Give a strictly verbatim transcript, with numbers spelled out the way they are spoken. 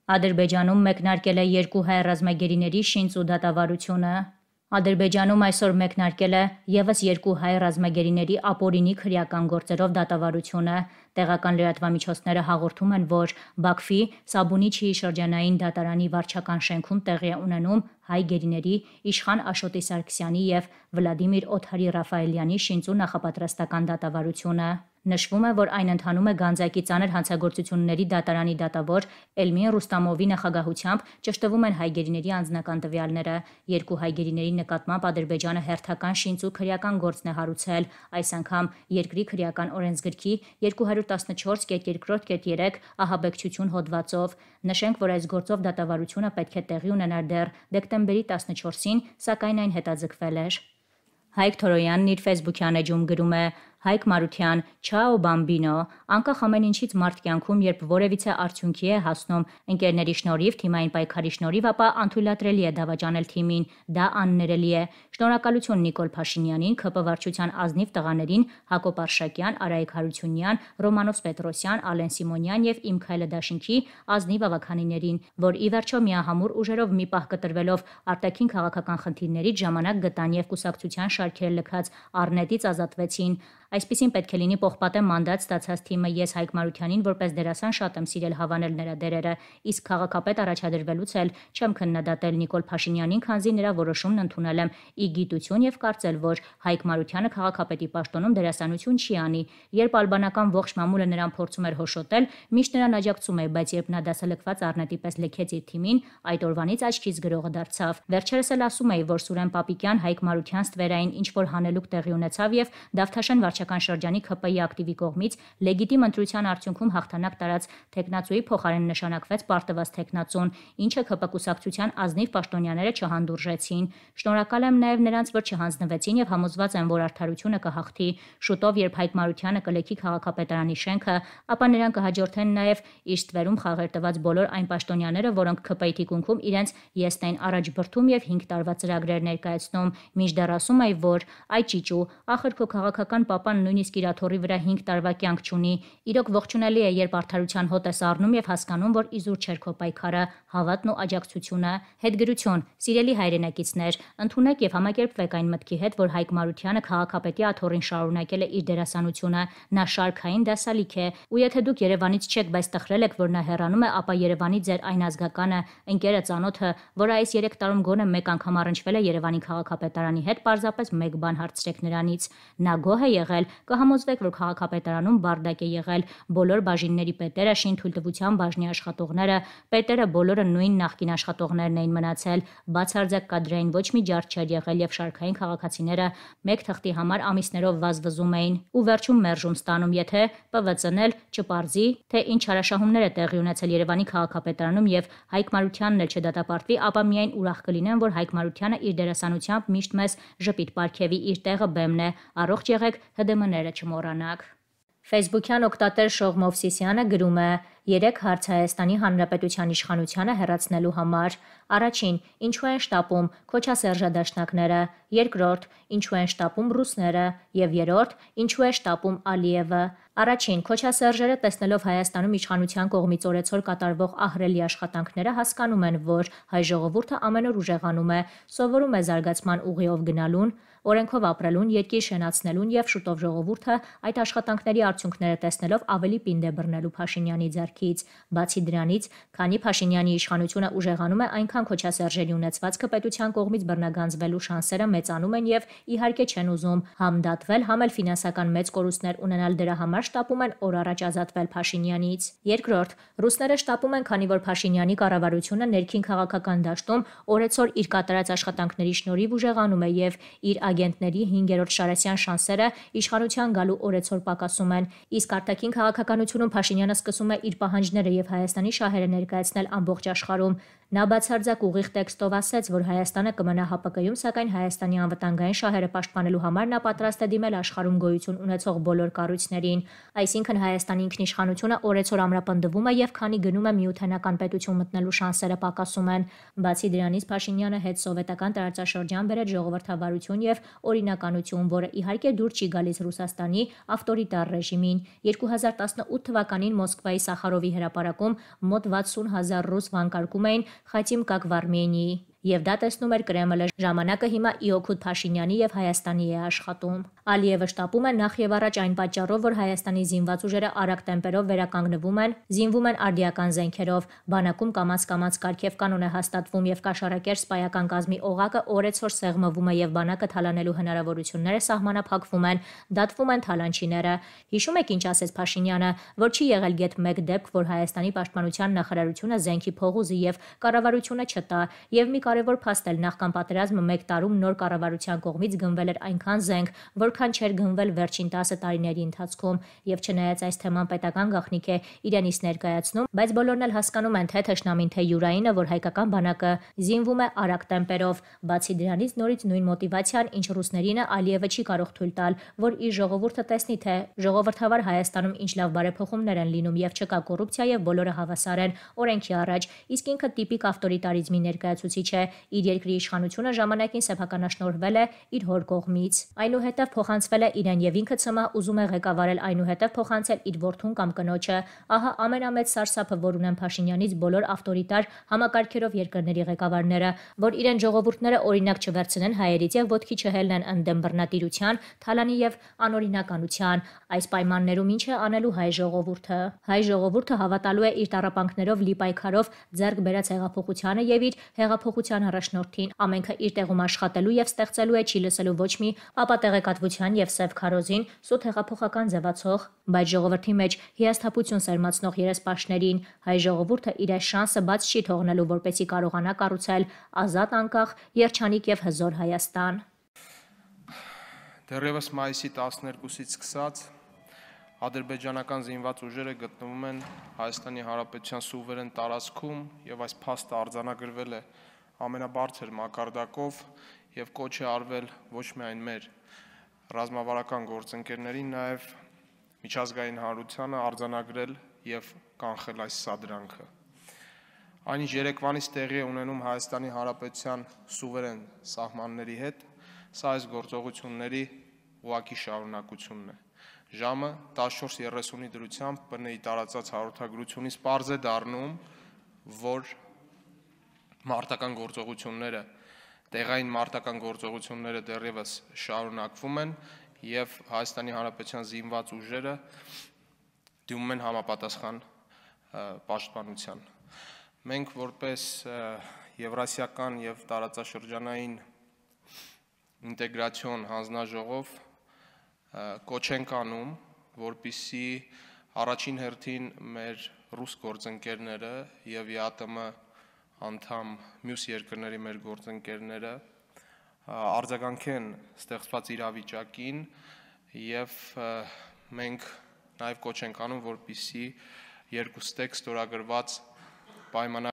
Ադրբեջանում մեկնարկել է երկու հայ ռազմագերիների շինծ ու դատավարությունը։ Ադրբեջանում այսօր մեկնարկել է ևս երկու հայ ռազմագերիների ապօրինի քրեական գործերով դատավարությունը։ Տեղական լրատվամիջոցները հաղորդում են, որ Բաքվի Սաբունիչի շրջանային դատարանի վարչական շենքում տեղի է ունենում հայ գերիների Իշխան Աշոտի Սարգսյանի և Վլադիմիր Օթարի Ռաֆայելյանի շինծ ու նախապատրաստական դատավարությունը։ Նշվում է, որ այն ընթանում է Գանձակի ծանր հանցագործությունների դատարանի դատավոր Էլմին Ռուստամովի նախագահությամբ ճշտվում են հայ գերիների անձնական տվյալները։ Երկու հայ գերիների նկատմամբ Ադրբեջանը հերթական շինծ ու քրեական գործն է հարուցել, այս անգամ երկրի քրեական օրենսգրքի երկու հարյուր տասնչորս կետ երկրորդ կետ երեք ահաբեկչություն հոդվածով։ Նշենք, որ այս գործով դատավարությունը պետք է տեղի ունենար դեռ դեկտեմբերի տասնչորսին, սակայն այն հետաձգվել էր։ Հայկ Թորոյանն իր ֆեյսբուքյան էջում գրում է. Հայկ Մարության, Չաո բամբինո, անկախ ամեն ինչից մարդ կյանքում, երբ որևիցե արդյունքի է հասնում ընկերների շնորհիվ, թիմային պայքարի շնորհիվ, ապա անթույլատրելի է դավաճանել թիմին, դա աններելի է։ Շնորհակալություն Նիկոլ Փաշինյանին, ՔՊ վարչության ազնիվ տղաներին Հակոբ Արշակյան, Արայիկ Հարությունյան, Ռոմանոս Պետրոսյան, Ալեն Սիմոնյան և Իմ Քայլը Դաշինքի ազնիվ ավագանիներին, որ ի վերջո միահամուռ ուժերով մի պահ կտրվելով արտաքին քաղաքական խնդիրներից ժամանակ գտան և կուսակցության շարքեր լքած առնետից ազատվեցին։ Այսպիսին պետք է լինի պողպատե մանդատ ստացած թիմը։ Ես Հայկ Մարությանին որպես դերասան շատ եմ սիրել հավանել նրա դերերը, իսկ քաղաքապետ առաջադրվելուց էլ չեմ քննադատել Նիկոլ Փաշինյանին, քանզի նրա որոշումն ընդունել եմ ի գիտություն և կարծել, որ Հայկ Մարությանը քաղաքապետի պաշտոնում դերասանություն չի անի։ Երբ ալբանական ողջ մամուլը նրան փորձում էր հոշոտել, միշտ նրան աջակցում էի, բայց երբ նա դասալքված առնետի պես լքեց իր թիմին, այդ օրվանից աչքից գրողը դարձավ։ Վերջերս էլ ասում էի, որ Սուրեն Պապիկյան Հայկ Մարության ստվերային ինչ-որ հանելուկ տեղի ունեցավ և Դավթաշեն վարչական շրջանի ՔՊ-ի ակտիվի կողմից լեգիտիմ ընտրության արդյունքում հաղթանակ տարած թեկնածուի փոխարեն նշանակվեց պարտված թեկնածուն, ինչը ՔՊ կուսակցության ազնիվ պաշտոնյաները չհանդուրժեցին։ Շնորհակալ եմ նաև նրանց, որ չհանձնվեցին և համոզված եմ, որ արդարությունը կհաղթի։ Շուտով, երբ Հայկ Մարությանը կլքի քաղաքապետարանի շենքը, ապա նրան կհաջորդեն նաև իր ստվերում խաղեր տված բոլոր այն պաշտոնյաները, որոնք ՔՊ-ի թիկունքում իրենց եսն էին առաջ բրդում և հինգ տարվա ծրագրեր ներկայացնում։ Մինչդեռ ասում էի, որ այ ճիճու, ախր քո քաղաքական պապան նույնիսկ իր աթոռի վրա հինգ տարվա կյանք չունի։ Իրոք ողջունելի է, երբ արդարության հոտ ես առնում և հասկանում, որ իզուր չէր քո պայքարը, հավատն ու աջակցությունը։ Հետգրություն, սիրելի հայրենակիցներ, ընդունեք և համակերպվեք այն մտքի հետ, որ Հայկ Մարությանը քաղաքապետի աթոռին շարունակել է իր դերասանությունը։ Նա շարքային դասալիք է, ու եթե դուք Երևանից չեք, բայց տխրել եք, որ նա հեռանում է, ապա Երևանի ձեր այն ազգականը, ընկերը, ծանոթը, որը այս երեք տարում գոնե մեկ անգամ առնչվել է Երևանի քաղաքապետարանի հետ, պարզապես մեկ բան հարցրեք նրանից։ Նա գոհ է եղել, կհամոզվեք, որ քաղաքապետարանում բարդակ է եղել, բոլոր բաժինների պետերը, շինթույլտվության բաժնի աշխատողները, պետերը բոլորը նույն նախկին աշխատողներն էին մնացել, բացարձակ կադրային ոչ մի ջարդ չէր եղել և շարքային քաղաքացիները մեկ թղթի համար ամիսներով վազվզում էին ու վերջում մերժում ստանում, եթե ՊՎԾ-ն էլ չպարզի, թե ինչ հարաշահումներ է տեղի ունեցել Երևանի քաղաքապետարանում և Հայկ Մարությանն էլ չդատապարտվի, ապա միայն ուրախ կլինեմ, որ Հայկ Մարությանը իր դերասանությամբ միշտ մեզ ժպիտ պարգևի, իր տեղը բեմն է, առողջ եղեք, ՀԴՄ-ները չմոռանաք։ Ֆեյսբուքյան օգտատեր Շող Մովսիսյանը գրում է. երեք հարց Հայաստանի Հանրապետության իշխանությանը հեռացնելու համար։ Առաջին, ինչու են շտապում քոչասերժադաշնակները, երկրորդ, ինչու են շտապում ռուսները և երրորդ, ինչու է շտապում Ալիևը։ Առաջին, Քոչասերժերը տեսնելով Հայաստանում իշխանության կողմից օրեցօր կատարվող ահռելի աշխատանքները հասկանում են, որ հայ ժողովուրդը ամեն օր ուժեղանում է, սովորում է զարգացման ուղիով գնալուն, օրենքով ապրելուն, երկիր շենացնելուն և շուտով ժողովուրդը այդ աշխատանքների արդյունքները տեսնելով ավելի պինդ է բռնելու Փաշինյանի ձեռքից։ Բացի դրանից, քանի Փաշինյանի իշխանությունը ուժեղանում է, այնքան Քոչասերժերի ունեցվածքը պետության կողմից բռնագանձվելու շանսերը մեծանում են և իհարկե չեն ուզում համ դատվել, համ էլ ֆինանսական մեծ կորուստներ ունենալ, դրա համար շտապում են օր առաջ ազատվել Փաշինյանից։ Երկրորդ, ռուսները շտապում են, քանի որ Փաշինյանի կառավարությունը ներքին քաղաքական դաշտում օրեցօր իր կատարած աշխատանքների շնորհիվ ուժեղանում է և իր ագենտների հինգերորդ Շարասյան շանսերը իշխանության գալու օրեցօր պակասում են, իսկ արտաքին քաղաքականությունում Փաշինյանը սկսում է իր պահանջները և Հայաստանի շահերը ներկայացնել ամբողջ աշխարհում։ Նա բացարձակ ուղիղ տեքստով ասաց, որ Հայաստանը կմնա ՀԱՊԿ-ում, սակայն Հայաստանի անվտանգային շահերը պաշտպանելու համար նա պատրաստ է դիմել աշխարհում գոյություն ունեցող բոլոր կառույցներին։ Այսինքն Հայաստանի ինքնիշխանությունը օրեցօր ամրապնդվում է և քանի գնում է միութենական պետություն մտնելու շանսերը պակասում են։ Բացի դրանից Փաշինյանը հետսովետական տարածաշրջան բերեց ժողովրդավարություն և օրինականություն, որը իհարկե դուր չի գալիս Ռուսաստանի ավտորիտար ռեժիմին։ երկու հազար տասնութ թվականին Մոսկվայի Սախարով Սախարովի հրապարակում մոտ վաթսուն հազար ռուս վանկարկում էին Խաթիմ Կակվարմենիի, եւ դա տեսնում էր Կրեմլը, ժամանակը հիմա ի օգուտ Փաշինյանի եւ Հայաստանի է աշխատում։ Ալիևը շտապում է նախ եւ առաջ այն պատճառով, որ Հայաստանի զինված ուժերը արագ տեմպերով վերականգնվում են, զինվում են արդիական զենքերով, բանակում կամաց-կամաց կարգև կանոն է հաստատվում եւ Կաշառակեր սպայական կազմի օղակը օրեցօր սեղմվում է եւ բանակը թալանելու հնարավորությունները սահմանափակվում են, դատվում են թալանչիները։ Հիշում եք ինչ ասեց Փաշինյանը, որ չի եղել գեթ մեկ դեպք, որ Հայաստանի պաշտպանության նախարարությունը զենքի փողուզի եւ կառավարությունը չտա, եւ մի կարևոր փաստ էլ նախքան պատերազմը մեկ տարում նոր կառավարության կողմից գնվել էր այնքան զենք, որքան չէր գնվել վերջին տասը տարիների ընթացքում, եւ չնայած այս թեման պետական գաղտնիք է իրենից ներկայացնում, բայց բոլորն էլ հասկանում են թե թշնամին, թե յուրայինը, որ հայկական բանակը զինվում է արագ տեմպերով։ Բացի դրանից նորից նույն մոտիվացիան, ինչ ռուսներին է, Ալիևը չի կարող թույլ տալ, որ իր ժողովուրդը տեսնի, թե ժողովրդավար Հայաստանում ինչ լավ բարեփոխումներ են լինում եւ չկա կոռուպցիա եւ բոլորը հավասար են օրենքի առաջ, իսկ ինքը տիպիկ ավտորիտարիզմի ներկայացուցիչ է, իր երկրի իշխանությունը ժամանակին սեփականաշնորհվել է իր հոր կողմից, այնուհետև փոխանցվել է իրեն եւ ինքը ցմահ ուզում է ղեկավարել, այնուհետև փոխանցել իր որդուն կամ կնոջը։ Ահա ամենամեծ սարսափը, որ ունեն Փաշինյանից բոլոր ավտորիտար համակարգերով երկրների ղեկավարները, որ իրեն ժողովուրդները օրինակ չվերցնեն հայերից եւ ոտքի չհելնեն ընդդեմ բռնատիրության, թալանի եւ անօրինականության։ Այս պայմաններում ինչ է անելու հայ ժողովուրդը։ Հայ ժողովուրդը հավատալու է իր տառապանքներով լի պայքարով ձեռք բերած հեղափոխությանը եւ իր հեղափոխության առաջնորդին, ամենքը իր տեղում աշխատելու եւ ստեղծելու է, չի լսելու ոչ մի ապատեղեկատվության եւ սև քարոզին, սուտ հեղափոխական ձևացող, բայց ժողովրդի մեջ հիասթափություն սերմացնող երեսպաշտներին։ Հայ ժողովուրդը իր այս շանսը բաց չի թողնելու, որպեսզի կարողանա կառուցել ազատ, անկախ, երջանիկ եւ հզոր Հայաստան։ Դեռևս մայիսի տասներկուսից սկսած ադրբեջանական զինված ուժերը գտնվում են Հայաստանի Հանրապետության սուվերեն տարածքում եւ այս փաստը արձանագրվել է ամենաբարձր մակարդակով եւ կոչ է արվել ոչ միայն մեր ռազմավարական գործընկերներին, նաեւ միջազգային հանրությանը արձանագրել եւ կանխել այս սադրանքը։ Այնինչ երեկվանից տեղի է ունենում Հայաստանի Հանրապետության սուվերեն սահմանների հետ, սա այս գործողությունների ուղղակի շարունակությունն է։ Ժամը տասնչորս երեսունի դրությամբ ՊՆ-ի տարածած հաղորդագրությունից պարզ է դառնում, որ մարտական գործողությունները, տեղային մարտական գործողությունները դեռևս շարունակվում են եւ Հայաստանի Հանրապետության զինված ուժերը դիմում են համապատասխան պաշտպանության։ Մենք որպես Եվրասիական եւ տարածաշրջանային ինտեգրացիոն հանձնաժողով կոչ ենք անում, որպեսզի առաջին հերթին մեր ռուս գործընկերները եւ ԵԱՏՄ անդամ մյուս երկրների մեր գործընկերները արձագանքեն ստեղծված իրավիճակին եւ մենք նաեւ կոչ ենք անում, որպեսզի երկուստեք ստորագրված պայմանագրի